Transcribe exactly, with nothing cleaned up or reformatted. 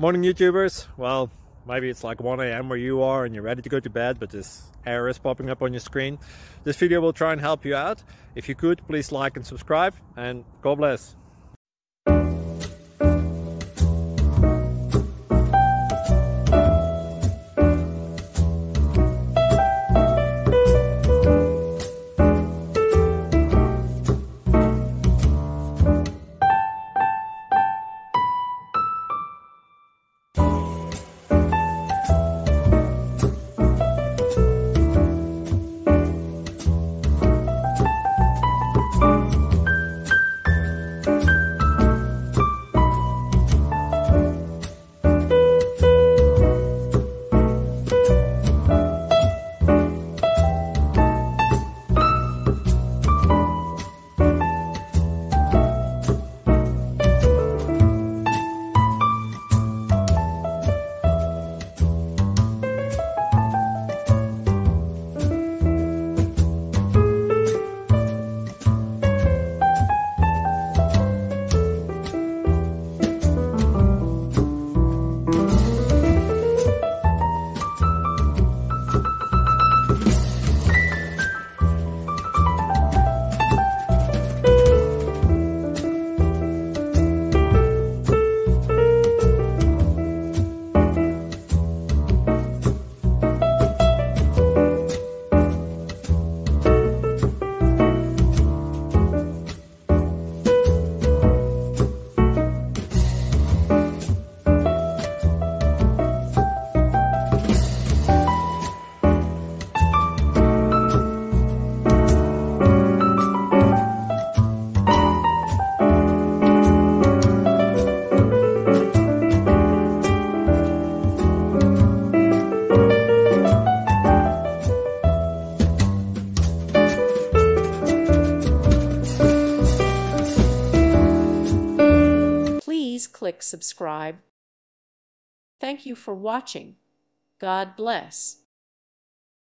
Morning YouTubers. Well, maybe it's like one A M where you are and you're ready to go to bed, but this error is popping up on your screen. This video will try and help you out. If you could, please like and subscribe, and God bless. Please click subscribe. Thank you for watching. God bless.